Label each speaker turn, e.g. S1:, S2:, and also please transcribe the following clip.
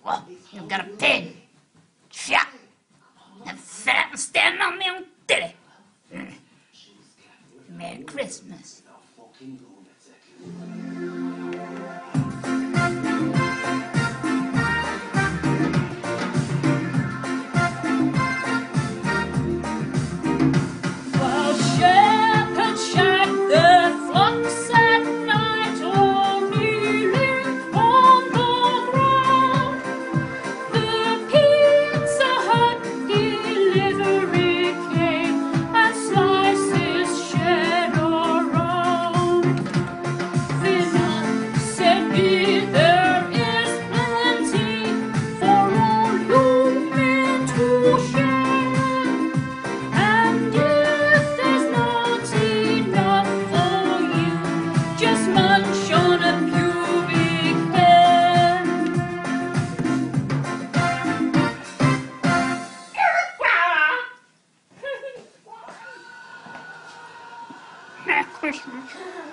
S1: Well, you've got a pig. Shot. And fat and standing on me on titty. Merry Christmas. Merry Christmas.